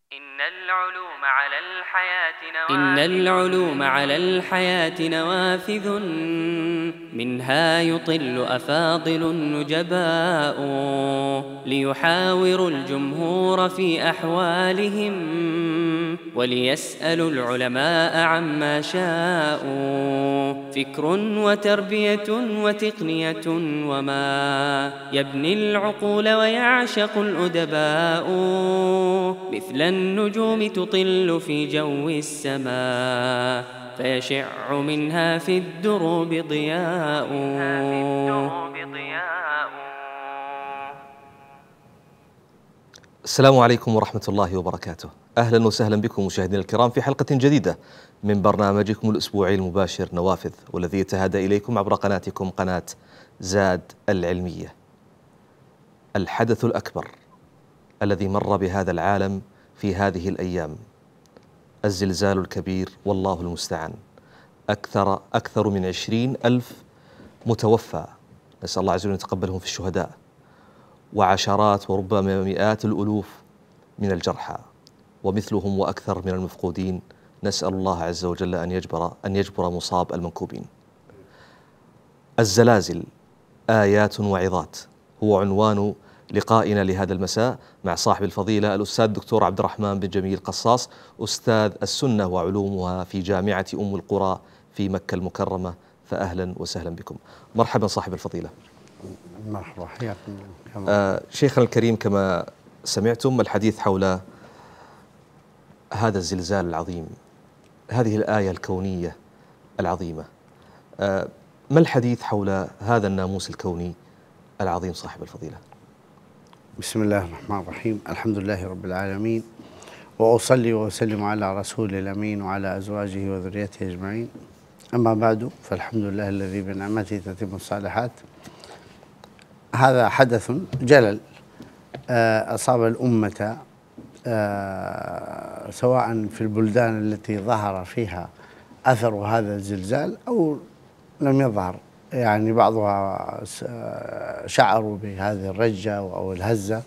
إن العلوم على الحياة نوافذ، منها يطل أفاضل النجباء، ليحاوروا الجمهور في أحوالهم، وليسألوا العلماء عما شاءوا. فكر وتربية وتقنية وما يبني العقول ويعشق الأدباء، مثل النجوم تطل في جو السماء، فيشع منها في الدروب ضياء. السلام عليكم ورحمة الله وبركاته. أهلا وسهلا بكم مشاهدينا الكرام في حلقة جديدة من برنامجكم الأسبوعي المباشر نوافذ، والذي يتهادى إليكم عبر قناتكم قناة زاد العلمية. الحدث الأكبر الذي مر بهذا العالم في هذه الأيام الزلزال الكبير، والله المستعان. أكثر من 20,000 متوفى، نسأل الله عز وجل أن يتقبلهم في الشهداء، وعشرات وربما مئات الألوف من الجرحى، ومثلهم وأكثر من المفقودين. نسأل الله عز وجل أن يجبر مصاب المنكوبين. الزلازل آيات وعظات هو عنوان لقائنا لهذا المساء مع صاحب الفضيلة الأستاذ الدكتور عبد الرحمن بن جميل قصاص، أستاذ السنة وعلومها في جامعة أم القرى في مكة المكرمة. فأهلا وسهلا بكم. مرحبا صاحب الفضيلة. مرحبا، حياكم. شيخنا الكريم، كما سمعتم الحديث حول هذا الزلزال العظيم، هذه الآية الكونية العظيمة. ما الحديث حول هذا الناموس الكوني العظيم صاحب الفضيلة؟ بسم الله الرحمن الرحيم، الحمد لله رب العالمين، وأصلي وأسلم على رسول الأمين وعلى أزواجه وذريته أجمعين. أما بعد، فالحمد لله الذي بنعمته تتم الصالحات. هذا حدث جلل أصاب الأمة، سواء في البلدان التي ظهر فيها أثر هذا الزلزال أو لم يظهر، يعني بعضها شعروا بهذه الرجة أو الهزة.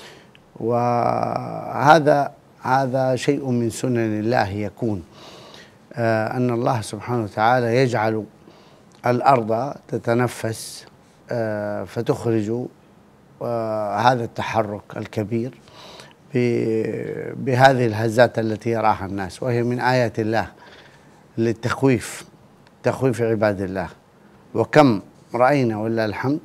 وهذا شيء من سنن الله يكون، أن الله سبحانه وتعالى يجعل الأرض تتنفس فتخرج هذا التحرك الكبير بهذه الهزات التي يراها الناس، وهي من آيات الله للتخويف، تخويف عباد الله. وكم رأينا ولله الحمد،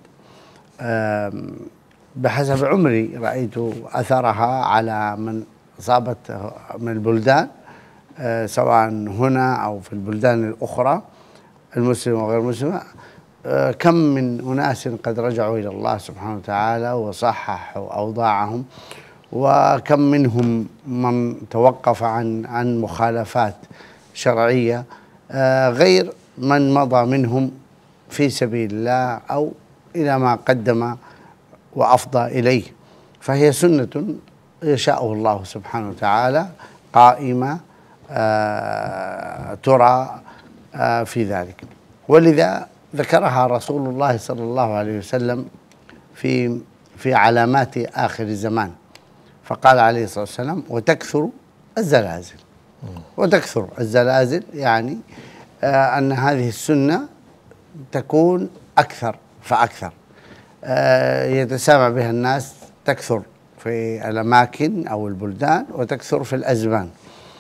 بحسب عمري رأيت أثرها على من أصابت من البلدان، سواء هنا أو في البلدان الأخرى المسلمة وغير المسلمة. كم من أناس قد رجعوا إلى الله سبحانه وتعالى وصححوا أوضاعهم، وكم منهم من توقف عن مخالفات شرعية، غير من مضى منهم في سبيل الله أو إلى ما قدم وأفضى إليه. فهي سنة يشاءه الله سبحانه وتعالى قائمة ترى في ذلك. ولذا ذكرها رسول الله صلى الله عليه وسلم في علامات آخر الزمان، فقال عليه الصلاة والسلام: وتكثر الزلازل. وتكثر الزلازل يعني أن هذه السنة تكون أكثر فأكثر، يتسامع بها الناس، تكثر في الأماكن أو البلدان وتكثر في الأزمان.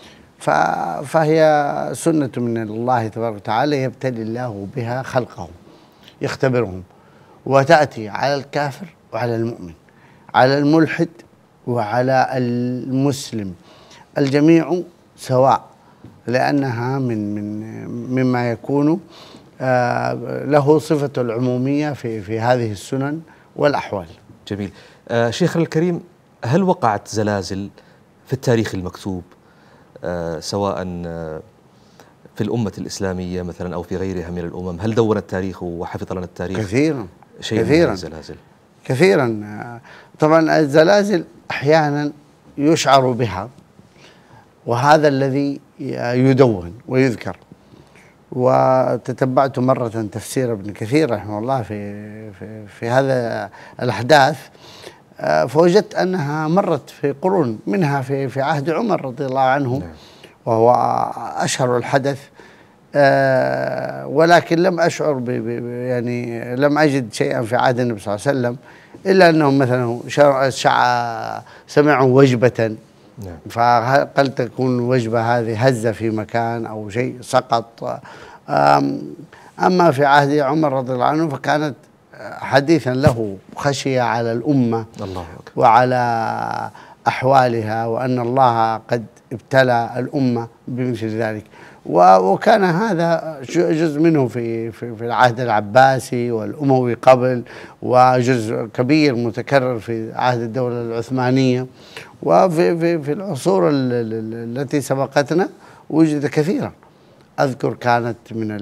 فهي سنة من الله تبارك وتعالى يبتلي الله بها خلقه، يختبرهم، وتأتي على الكافر وعلى المؤمن، على الملحد وعلى المسلم، الجميع سواء، لأنها مما يكون له صفة العمومية في هذه السنن والأحوال. جميل. شيخنا الكريم، هل وقعت زلازل في التاريخ المكتوب، سواء في الأمة الإسلامية مثلا أو في غيرها من الأمم؟ هل دون التاريخ وحفظ لنا التاريخ كثيرا شيء من الزلازل؟ كثيرا. طبعا الزلازل أحيانا يشعر بها، وهذا الذي يدون ويذكر. وتتبعت مرة تفسير ابن كثير رحمه الله في هذا الأحداث، فوجدت أنها مرت في قرون، منها في عهد عمر رضي الله عنه، وهو أشهر الحدث، ولكن لم أشعر يعني لم أجد شيئا في عهد النبي صلى الله عليه وسلم، إلا أنهم مثلا سمعوا وجبة، فقد تكون وجبة هذه هزة في مكان أو شيء سقط. أما في عهد عمر رضي الله عنه فكانت حديثا له خشية على الأمة وعلى أحوالها، وأن الله قد ابتلى الأمة بمثل ذلك. وكان هذا جزء منه في العهد العباسي والأموي قبل، وجزء كبير متكرر في عهد الدولة العثمانية، وفي العصور التي سبقتنا وجد كثيرا. أذكر كانت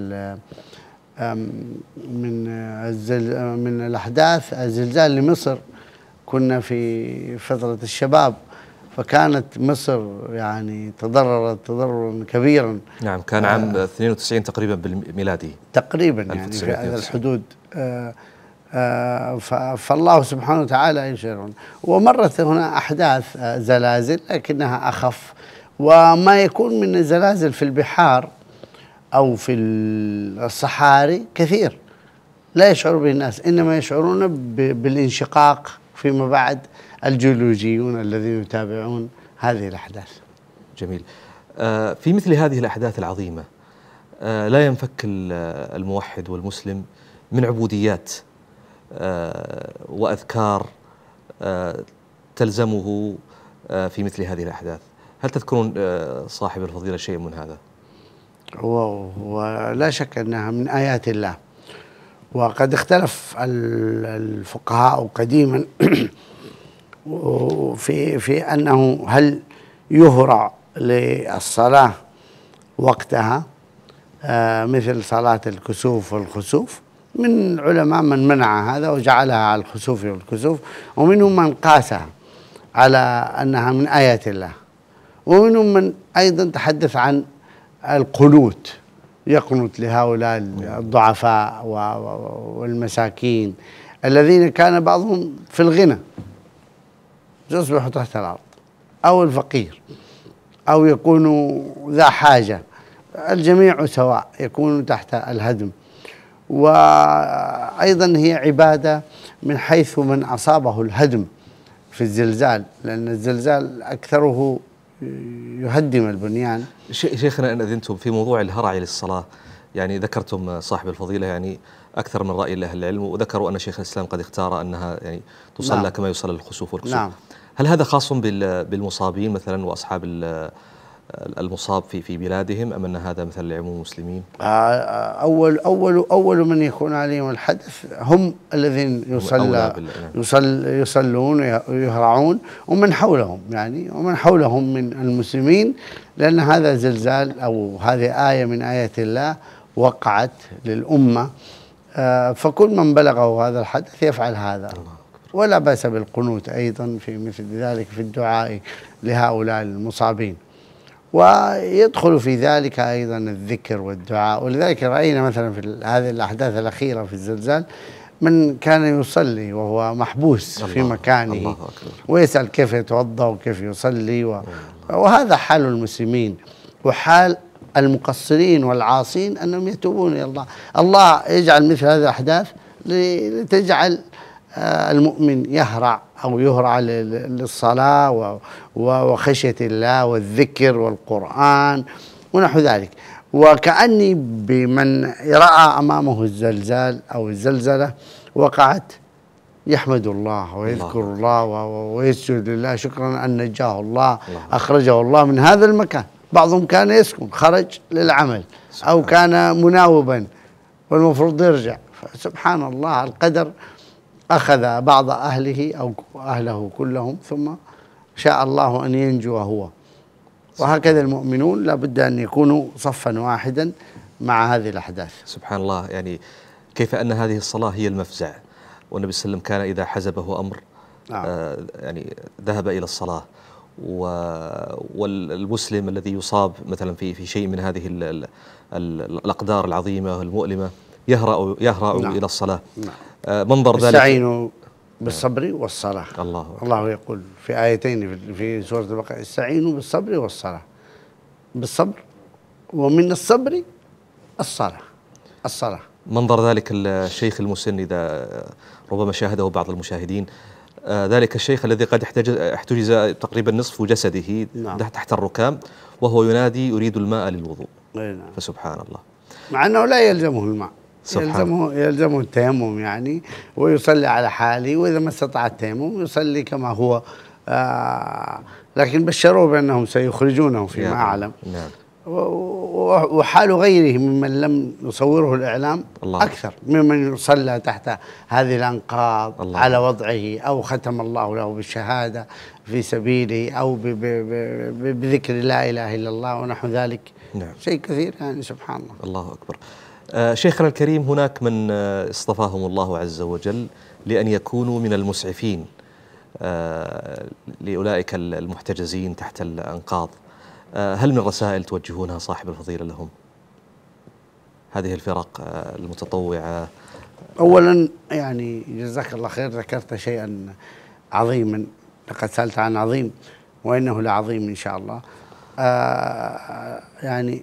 من الأحداث الزلزال لمصر، كنا في فترة الشباب، فكانت مصر يعني تضررت تضررا كبيرا. نعم، كان عام 92 تقريبا بالميلادي تقريبا، يعني في هذا الحدود. فالله سبحانه وتعالى يشيرون. ومرت هنا أحداث زلازل لكنها أخف، وما يكون من الزلازل في البحار أو في الصحاري كثير لا يشعر به الناس، إنما يشعرون بالانشقاق فيما بعد الجيولوجيون الذين يتابعون هذه الأحداث. جميل. في مثل هذه الأحداث العظيمة لا ينفك الموحد والمسلم من عبوديات وأذكار تلزمه في مثل هذه الأحداث. هل تذكرون صاحب الفضيلة شيء من هذا؟ ولا شك أنها من آيات الله، وقد اختلف الفقهاء قديما في أنه هل يهرع للصلاة وقتها مثل صلاة الكسوف والخسوف. من علماء من منع هذا وجعلها على الخسوف والكسوف، ومنهم من قاسها على أنها من آيات الله، ومنهم من أيضا تحدث عن القنوت، يقنط لهؤلاء الضعفاء والمساكين الذين كان بعضهم في الغنى يصبح تحت الأرض، أو الفقير، أو يكون ذا حاجة، الجميع سواء يكون تحت الهدم. وأيضا هي عبادة من حيث من أصابه الهدم في الزلزال، لأن الزلزال أكثره يهدم البنيان. شيخنا، إن أذنتم في موضوع الهرع للصلاة، يعني ذكرتم صاحب الفضيلة يعني أكثر من رأي لأهل العلم، وذكروا أن شيخ الإسلام قد اختار أنها يعني تصلى نعم. كما يصلى الخسوف والكسوف. نعم. هل هذا خاص بالمصابين مثلا وأصحاب المصاب في بلادهم، أم أن هذا مثلا لعموم المسلمين؟ أول من يكون عليهم الحدث هم الذين يصلون ويهرعون، ومن حولهم يعني ومن حولهم من المسلمين، لأن هذا زلزال أو هذه آية من آيات الله وقعت للأمة، فكل من بلغه هذا الحدث يفعل هذا. ولا بأس بالقنوت أيضا في مثل ذلك في الدعاء لهؤلاء المصابين، ويدخل في ذلك أيضا الذكر والدعاء. ولذلك رأينا مثلا في هذه الأحداث الأخيرة في الزلزال من كان يصلي وهو محبوس في مكانه ويسأل كيف يتوضأ وكيف يصلي، وهذا حال المسلمين وحال المقصرين والعاصين، أنهم يتوبون إلى الله. الله يجعل مثل هذه الأحداث لتجعل المؤمن يهرع أو يهرع للصلاة وخشية الله والذكر والقرآن ونحو ذلك. وكأني بمن رأى أمامه الزلزال أو الزلزلة وقعت يحمد الله ويذكر الله ويسجد لله شكرا أن نجاه الله، أخرجه الله من هذا المكان. بعضهم كان يسكن خرج للعمل أو كان مناوبا والمفروض يرجع، سبحان الله القدر أخذ بعض أهله أو أهله كلهم، ثم شاء الله أن ينجو هو. وهكذا المؤمنون لا بد أن يكونوا صفا واحدا مع هذه الأحداث. سبحان الله، يعني كيف أن هذه الصلاة هي المفزع، والنبي صلى الله عليه وسلم كان إذا حزبه أمر يعني ذهب إلى الصلاة. والمسلم الذي يصاب مثلا في شيء من هذه الأقدار العظيمة المؤلمة يهرأ إلى الصلاة. منظر ذلك بالصبر والصلاة. الله الله يقول في آيتين في سورة البقرة: استعينوا بالصبر والصلاة. بالصبر، ومن الصبر الصلاة. منظر ذلك الشيخ المسن إذا ربما شاهده بعض المشاهدين، ذلك الشيخ الذي قد احتجز تقريبا نصف جسده نعم. تحت الركام وهو ينادي يريد الماء للوضوء. نعم. فسبحان الله، مع أنه لا يلزمه الماء، يلزمه التيمم يعني، ويصلي على حاله، وإذا ما استطاع التيمم يصلي كما هو. لكن بشروه بأنهم سيخرجونه فيما أعلم. نعم. وحال غيره ممن لم يصوره الإعلام أكثر ممن يصلى تحت هذه الأنقاض على وضعه، أو ختم الله له بالشهادة في سبيله، أو بذكر لا إله إلا الله ونحو ذلك. نعم. شيء كثير يعني، سبحان الله. الله أكبر. شيخنا الكريم، هناك من اصطفاهم الله عز وجل لأن يكونوا من المسعفين لأولئك المحتجزين تحت الأنقاض. هل من رسائل توجهونها صاحب الفضيلة لهم، هذه الفرق المتطوعة؟ أولا يعني جزاك الله خير، ذكرت شيئا عظيما، لقد سألت عن عظيم وإنه لعظيم إن شاء الله. يعني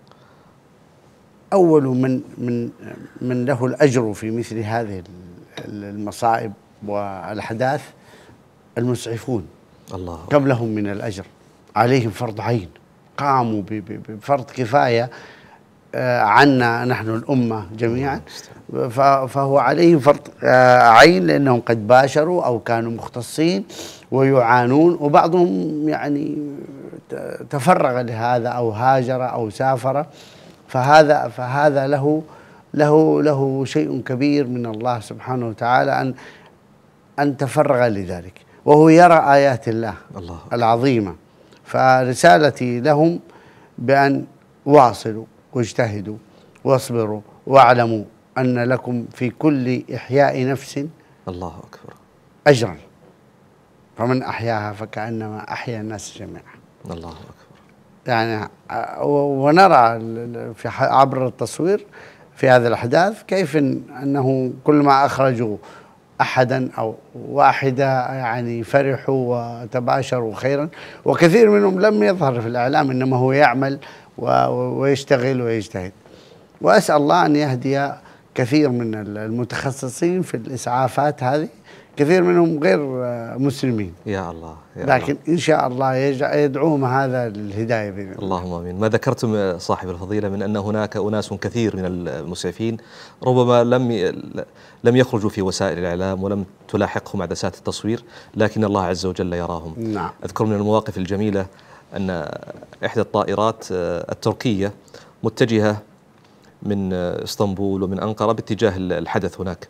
أول من له الأجر في مثل هذه المصائب والأحداث المسعفون. الله قبلهم من الأجر عليهم فرض عين، قاموا بفرض كفاية عنا نحن الأمة جميعا، فهو عليهم فرض عين، لأنهم قد باشروا أو كانوا مختصين ويعانون، وبعضهم يعني تفرغ لهذا أو هاجر أو سافر، فهذا له شيء كبير من الله سبحانه وتعالى أن تفرغ لذلك، وهو يرى آيات الله العظيمة. فرسالتي لهم بأن واصلوا واجتهدوا واصبروا، واعلموا أن لكم في كل إحياء نفس الله أكبر أجرا، فمن أحياها فكأنما أحيا الناس جميعا. الله أكبر. يعني ونرى عبر التصوير في هذه الأحداث كيف أنه كل ما أخرجوا أحدا أو واحدة يعني فرحوا وتباشروا خيرا، وكثير منهم لم يظهر في الإعلام، إنما هو يعمل ويشتغل ويجتهد. وأسأل الله أن يهدي كثير من المتخصصين في الإسعافات هذه، كثير منهم غير مسلمين يا الله لكن إن شاء الله يدعوهم هذا للهداية بإذن الله. اللهم آمين. ما ذكرتم صاحب الفضيلة من أن هناك أناس كثير من المسعفين ربما لم يخرجوا في وسائل الإعلام ولم تلاحقهم عدسات التصوير، لكن الله عز وجل يراهم. نعم. أذكر من المواقف الجميلة أن إحدى الطائرات التركية متجهة من اسطنبول ومن أنقرة باتجاه الحدث هناك،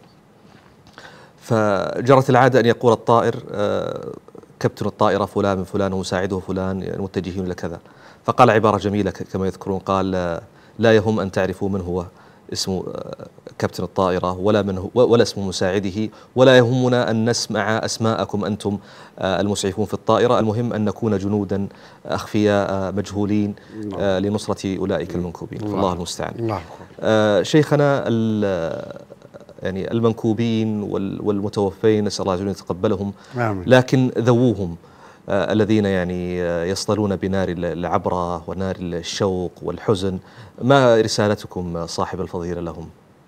فجرت العادة أن يقول الطائر كابتن الطائرة فلان من فلان ومساعده فلان متجهين إلى كذا، فقال عبارة جميلة كما يذكرون، قال لا يهم أن تعرفوا من هو اسم كابتن الطائرة ولا اسم مساعده، ولا يهمنا أن نسمع أسماءكم أنتم المسعفون في الطائرة، المهم أن نكون جنودا أخفياء مجهولين لنصرة أولئك المنكوبين. الله المستعان. شيخنا، يعني المنكوبين والمتوفين نسأل الله عز وجل يتقبلهم، لكن ذووهم الذين يعني يصطلون بنار العبرة ونار الشوق والحزن، ما رسالتكم صاحب الفضيلة لهم؟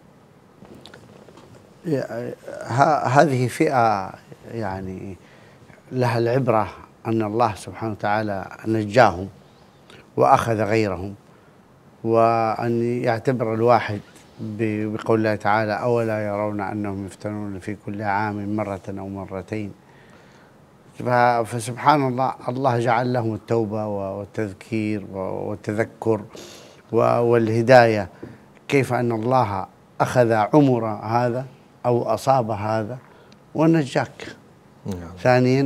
هذه فئة يعني لها العبرة أن الله سبحانه وتعالى نجاهم وأخذ غيرهم، وأن يعتبر الواحد بقول الله تعالى: أولا يرون أنهم يفتنون في كل عام مرة أو مرتين. فسبحان الله، الله جعل لهم التوبة والتذكير والتذكر والهداية، كيف أن الله أخذ عمر هذا أو أصاب هذا ونجاك. ثانيا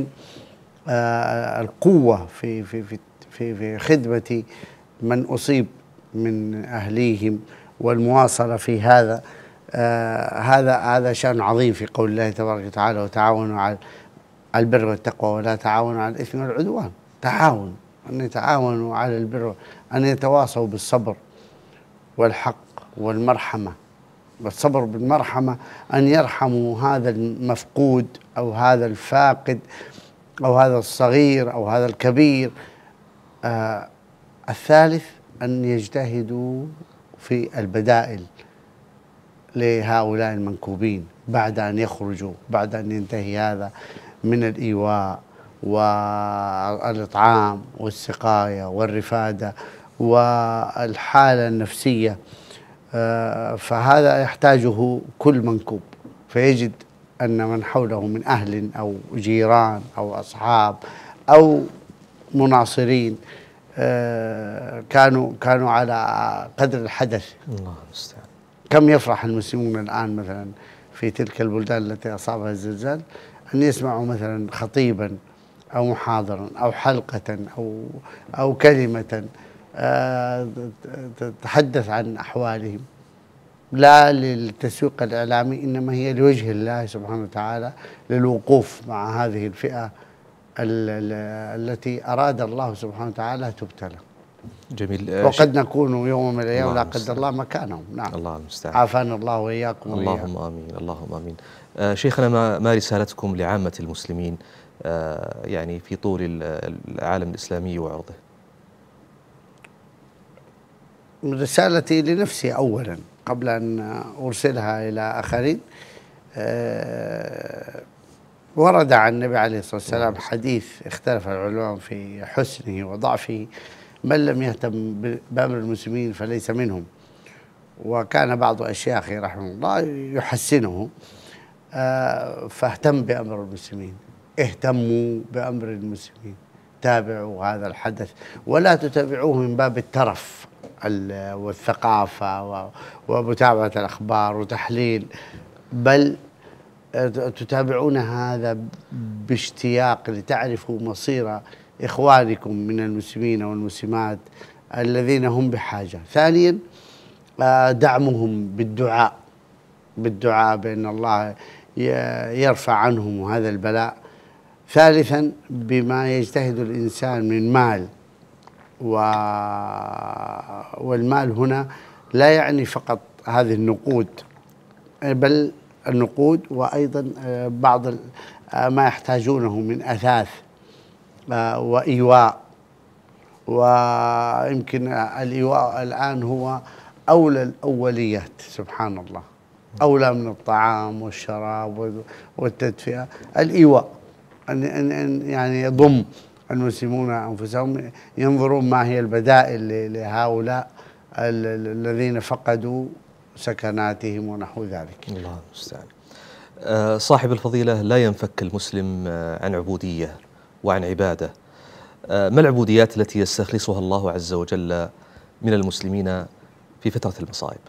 القوة في خدمة من أصيب من أهليهم والمواصلة في هذا. هذا شأن عظيم في قول الله تبارك وتعالى: وتعاونوا على البر والتقوى ولا تعاونوا على الإثم والعدوان. تعاون، أن يتعاونوا على البر، أن يتواصوا بالصبر والحق والمرحمة والصبر بالمرحمة أن يرحموا هذا المفقود أو هذا الفاقد أو هذا الصغير أو هذا الكبير. الثالث أن يجتهدوا في البدائل لهؤلاء المنكوبين بعد أن يخرجوا، بعد أن ينتهي هذا من الإيواء والإطعام والسقاية والرفادة والحالة النفسية. فهذا يحتاجه كل منكوب، فيجد أن من حوله من أهل أو جيران أو أصحاب أو مناصرين كانوا على قدر الحدث. الله المستعان. كم يفرح المسلمون الآن مثلا في تلك البلدان التي أصابها الزلزال أن يسمعوا مثلا خطيبا أو محاضرا أو حلقة أو كلمة تتحدث عن أحوالهم، لا للتسويق الإعلامي، إنما هي لوجه الله سبحانه وتعالى، للوقوف مع هذه الفئة التي أراد الله سبحانه وتعالى تبتلى. جميل. وقد نكون يوم من الأيام لا قدر الله مكانهم. نعم. الله المستعان. عافانا الله وإياكم. اللهم آمين. اللهم آمين. شيخنا، ما رسالتكم لعامة المسلمين يعني في طول العالم الإسلامي وعرضه؟ رسالتي لنفسي أولا قبل أن أرسلها إلى آخرين. ورد عن النبي عليه الصلاة والسلام حديث اختلف العلماء في حسنه وضعفه: من لم يهتم بأمر المسلمين فليس منهم. وكان بعض أشياخه رحمه الله يحسنه. فاهتم بأمر المسلمين، اهتموا بأمر المسلمين، تابعوا هذا الحدث، ولا تتابعوه من باب الترف والثقافة ومتابعة الأخبار وتحليل، بل تتابعون هذا باشتياق لتعرفوا مصير إخوانكم من المسلمين والمسلمات الذين هم بحاجة. ثانيا دعمهم بالدعاء بأن الله يرفع عنهم هذا البلاء. ثالثا بما يجتهد الإنسان من مال، والمال هنا لا يعني فقط هذه النقود، بل النقود وأيضا بعض ما يحتاجونه من أثاث وإيواء. ويمكن الإيواء الآن هو أولى الأوليات، سبحان الله، أولى من الطعام والشراب والتدفئة. الإيواء أن يعني يضم المسلمون أنفسهم، ينظرون ما هي البدائل لهؤلاء الذين فقدوا سكناتهم ونحو ذلك. الله المستعان. صاحب الفضيلة، لا ينفك المسلم عن عبودية وعن عبادة. ما العبوديات التي يستخلصها الله عز وجل من المسلمين في فترة المصائب؟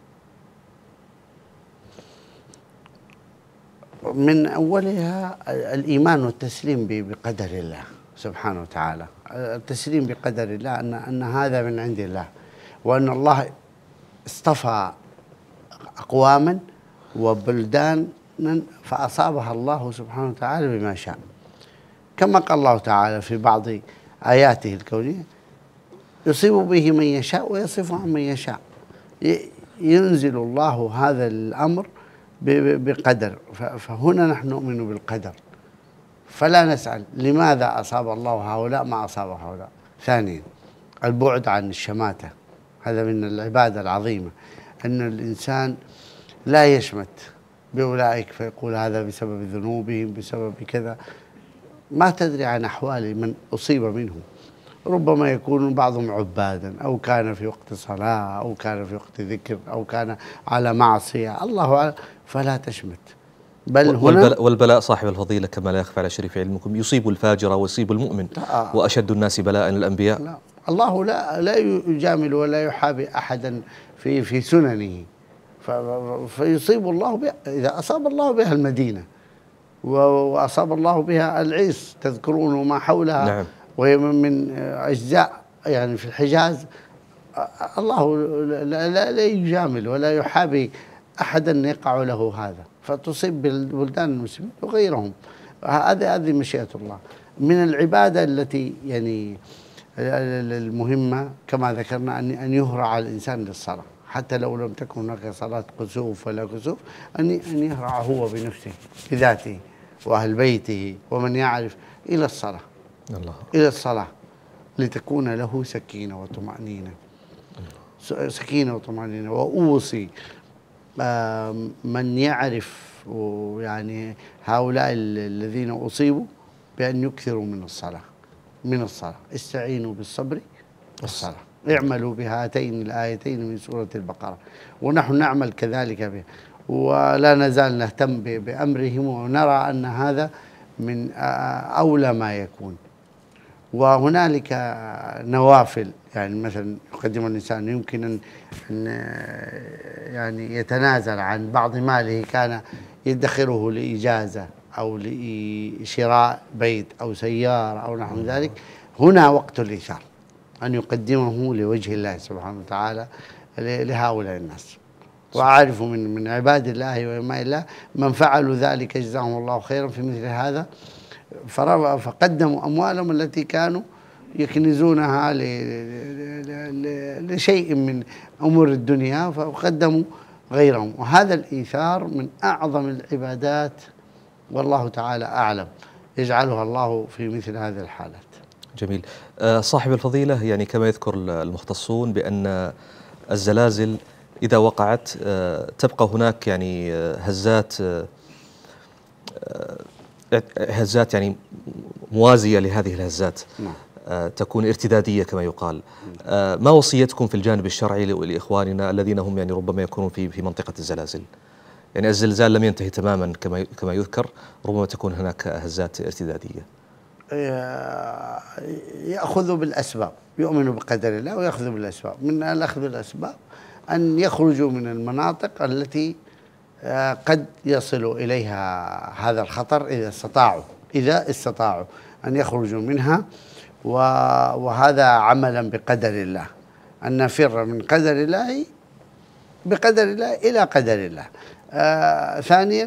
من أولها الإيمان والتسليم بقدر الله سبحانه وتعالى. التسليم بقدر الله أن هذا من عند الله، وأن الله اصطفى أقواما وبلدانا فأصابها الله سبحانه وتعالى بما شاء، كما قال الله تعالى في بعض آياته الكونية: يصيب به من يشاء ويصرف عن من يشاء. ينزل الله هذا الأمر بقدر. فهنا نحن نؤمن بالقدر، فلا نسأل لماذا أصاب الله هؤلاء ما أصاب هؤلاء. ثانيا البعد عن الشماتة، هذا من العبادة العظيمة، أن الإنسان لا يشمت بأولئك فيقول هذا بسبب ذنوبهم بسبب كذا. ما تدري عن أحوال من أصيب منهم، ربما يكون بعضهم عبادا، أو كان في وقت صلاة، أو كان في وقت ذكر، أو كان على معصية، الله أعلم. فلا تشمت. بل والبلاء صاحب الفضيلة كما لا يخفى على شريف علمكم يصيب الفاجر ويصيب المؤمن، وأشد الناس بلاء الأنبياء. لا، الله لا يجامل ولا يحابي أحدا في سننه. فيصيب الله بها، إذا أصاب الله بها المدينة وأصاب الله بها العيس، تذكرون ما حولها. نعم. وهي من أجزاء يعني في الحجاز. الله لا يجامل ولا يحابي أحدا يقع له هذا، فتصيب بالبلدان المسلمين وغيرهم. هذه مشيئة الله. من العبادة التي يعني المهمة كما ذكرنا أن يهرع الإنسان للصلاة، حتى لو لم تكن هناك صلاة كسوف ولا كسوف، أن يهرع هو بنفسه بذاته وأهل بيته ومن يعرف إلى الصلاة، الله. إلى الصلاة، لتكون له سكينة وطمأنينة، سكينة وطمأنينة. وأوصي من يعرف يعني هؤلاء الذين أصيبوا بأن يكثروا من الصلاة، استعينوا بالصبر والصلاة، اعملوا بهاتين الآيتين من سورة البقرة، ونحن نعمل كذلك به، ولا نزال نهتم بأمرهم، ونرى أن هذا من أولى ما يكون. وهنالك نوافل، يعني مثلا يقدم الإنسان يمكن أن يعني يتنازل عن بعض ماله كان يدخره لإجازة أو لشراء بيت أو سيارة أو نحو ذلك. هنا وقت الإيثار، أن يقدمه لوجه الله سبحانه وتعالى لهؤلاء الناس. وأعرف من عباد الله وإماء الله من فعلوا ذلك جزاهم الله خيرا في مثل هذا، فقدموا أموالهم التي كانوا يكنزونها لشيء من أمور الدنيا، فقدموا غيرهم. وهذا الإيثار من أعظم العبادات، والله تعالى أعلم، يجعلها الله في مثل هذه الحالات. جميل. صاحب الفضيلة، يعني كما يذكر المختصون بأن الزلازل إذا وقعت تبقى هناك يعني هزات يعني موازية لهذه الهزات، تكون ارتدادية كما يقال. ما وصيتكم في الجانب الشرعي لإخواننا الذين هم يعني ربما يكونون في منطقة الزلازل؟ يعني الزلزال لم ينتهي تماما كما يذكر، ربما تكون هناك هزات ارتدادية. يأخذ بالأسباب، يؤمن بقدر الله ويأخذ بالأسباب. من الأخذ بالأسباب أن يخرجوا من المناطق التي قد يصل إليها هذا الخطر إذا استطاعوا أن يخرجوا منها، وهذا عملا بقدر الله، أن نفر من قدر الله بقدر الله إلى قدر الله. ثانيا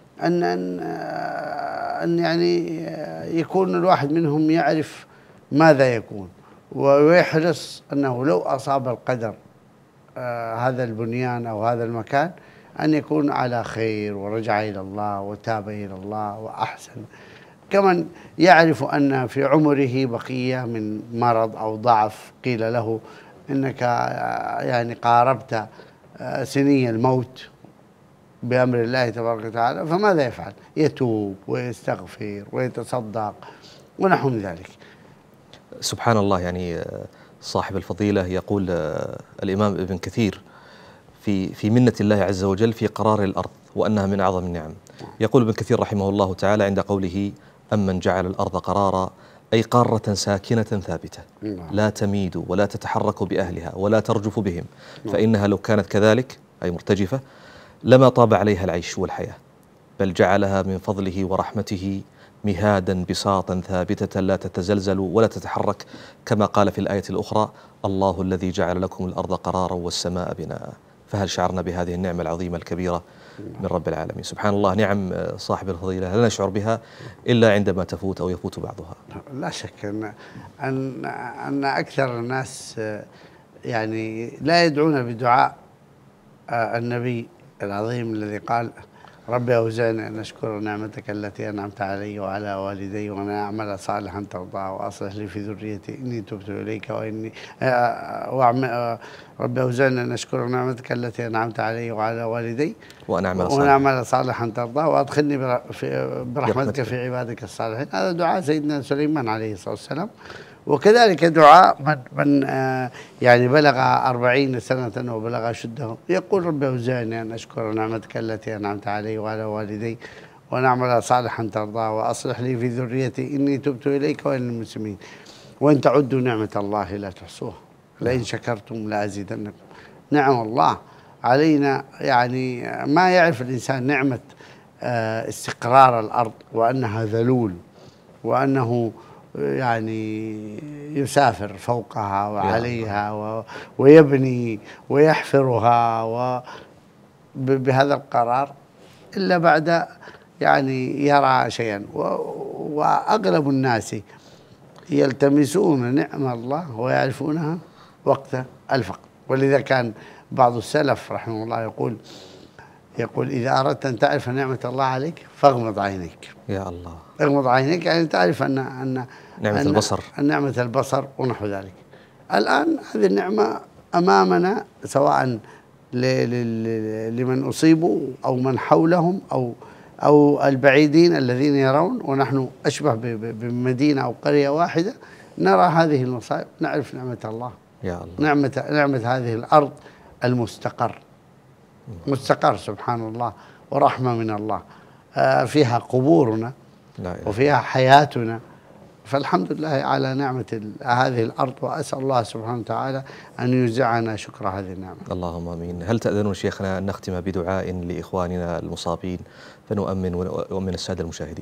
أن يعني يكون الواحد منهم يعرف ماذا يكون، ويحرص أنه لو أصاب القدر هذا البنيان أو هذا المكان أن يكون على خير ورجع إلى الله وتاب إلى الله وأحسن. كمن يعرف أن في عمره بقية من مرض أو ضعف، قيل له إنك يعني قاربت سني الموت بأمر الله تبارك وتعالى، فماذا يفعل؟ يتوب ويستغفر ويتصدق ونحو ذلك. سبحان الله. يعني صاحب الفضيلة يقول الإمام ابن كثير في منة الله عز وجل في قرار الأرض وأنها من أعظم النعم. يقول ابن كثير رحمه الله تعالى عند قوله: أمن جعل الأرض قرارا، أي قارة ساكنة ثابتة لا تميد ولا تتحرك بأهلها ولا ترجف بهم، فإنها لو كانت كذلك أي مرتجفة لما طاب عليها العيش والحياة، بل جعلها من فضله ورحمته مهادا بساطا ثابتة لا تتزلزل ولا تتحرك، كما قال في الآية الأخرى: الله الذي جعل لكم الأرض قرارا والسماء بناء. فهل شعرنا بهذه النعمة العظيمة الكبيرة من رب العالمين؟ سبحان الله. نعم صاحب الفضيلة لا نشعر بها إلا عندما تفوت أو يفوت بعضها. لا شك أن أكثر الناس يعني لا يدعون بدعاء النبي العظيم الذي قال: ربي أوزعني أن أشكر نعمتك التي أنعمت علي وعلى والدي وأن أعمل صالحا ترضاه وأصلح لي في ذريتي إني تبت إليك وإني ربي أوزعني أن أشكر نعمتك التي أنعمت علي وعلى والدي وأن أعمل صالحا ترضاه وأدخلني برحمتك في عبادك الصالحين. هذا دعاء سيدنا سليمان عليه الصلاة والسلام. وكذلك دعاء من يعني بلغ 40 سنة وبلغ أشده، يقول: رب أوزعني أن أشكر نعمتك التي أنعمت علي وعلى والدي وأن أعمل صالحا ترضاه وأصلح لي في ذريتي إني تبت إليك وإلى المسلمين وإن تعدوا نعمة الله لا تحصوها لئن شكرتم لأزيدنكم. نعم الله علينا، يعني ما يعرف الإنسان نعمة استقرار الأرض وأنها ذلول وأنه يعني يسافر فوقها وعليها ويبني ويحفرها بهذا القرار إلا بعد يعني يرى شيئا. وأغلب الناس يلتمسون نعم الله ويعرفونها وقت الفقر، ولذا كان بعض السلف رحمه الله يقول إذا أردت أن تعرف نعمة الله عليك فاغمض عينيك. يا الله. اغمض عينيك يعني تعرف أن نعمة البصر، نعمة البصر ونحو ذلك. الآن هذه النعمة أمامنا، سواء لمن أصيبوا أو من حولهم أو البعيدين الذين يرون، ونحن أشبه بمدينة أو قرية واحدة نرى هذه المصائب، نعرف نعمة الله. يا الله. نعمة هذه الأرض المستقر، مستقر سبحان الله، ورحمة من الله، فيها قبورنا وفيها حياتنا، فالحمد لله على نعمة هذه الأرض، وأسأل الله سبحانه وتعالى أن يوزعنا شكر هذه النعمة. اللهم آمين. هل تأذنون شيخنا أن نختم بدعاء لإخواننا المصابين فنؤمن ونؤمن السادة المشاهدين؟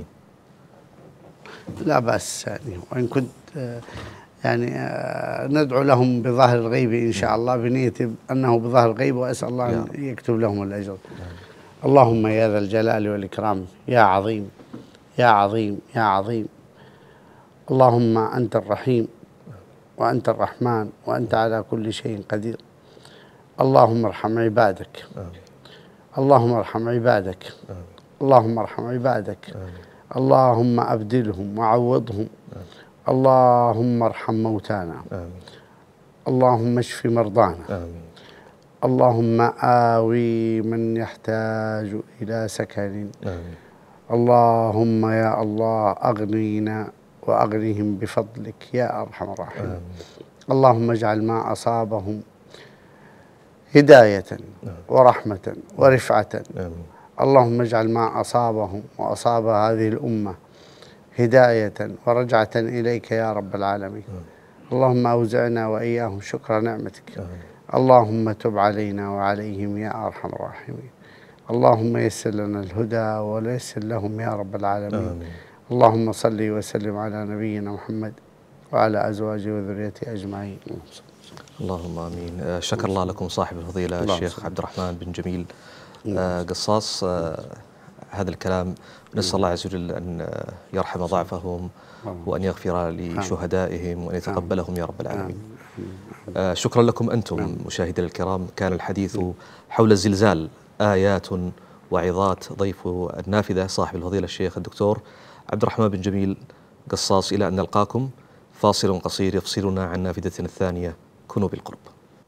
لا بأس يعني، وإن كنت يعني ندعو لهم بظاهر الغيب إن شاء الله، بنية أنه بظاهر الغيب، وأسأل الله أن يكتب لهم الأجر. اللهم يا ذا الجلال والإكرام، يا عظيم يا عظيم يا عظيم، اللهم أنت الرحيم وأنت الرحمن وأنت على كل شيء قدير. اللهم ارحم عبادك، اللهم ارحم عبادك، اللهم ارحم عبادك، اللهم أبدلهم وعوضهم، اللهم ارحم موتانا، اللهم اشف مرضانا، اللهم آوي من يحتاج إلى سكن، اللهم يا الله أغنينا وأغنهم بفضلك يا أرحم الراحمين. اللهم اجعل ما أصابهم هداية ورحمة ورفعة. اللهم اجعل ما أصابهم وأصاب هذه الأمة هداية ورجعة إليك يا رب العالمين. اللهم أوزعنا وإياهم شكر نعمتك. اللهم تب علينا وعليهم يا أرحم الراحمين. اللهم يسر لنا الهدى ويسر لهم يا رب العالمين. اللهم صل وسلم على نبينا محمد وعلى أزواجه وذريته أجمعين. اللهم آمين. شكر الله لكم صاحب الفضيلة الشيخ عبد الرحمن بن جميل قصاص. هذا الكلام نسأل الله عز وجل أن يرحم ضعفهم وأن يغفر لشهدائهم وأن يتقبلهم يا رب العالمين. شكرا لكم أنتم مشاهدينا الكرام. كان الحديث حول الزلزال آيات وعظات. ضيف النافذة صاحب الفضيلة الشيخ الدكتور عبد الرحمن بن جميل قصاص. إلى أن نلقاكم، فاصل قصير يفصلنا عن نافذتنا الثانية. كونوا بالقرب.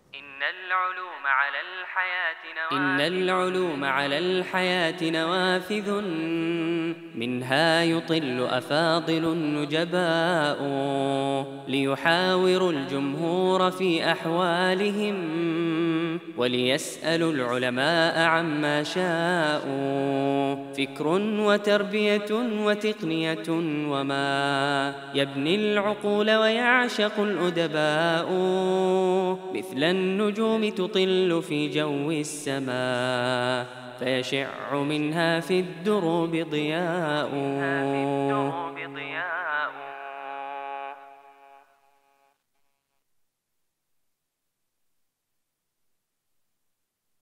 إن العلوم على الحياة نوافذ، منها يطل أفاضل النجباء، ليحاوروا الجمهور في أحوالهم، وليسألوا العلماء عما شاءوا. فكر وتربية وتقنية وما يبني العقول ويعشق الأدباء، مثل النجوم تطل في جو السماء، فيشع منها في الدروب ضياء.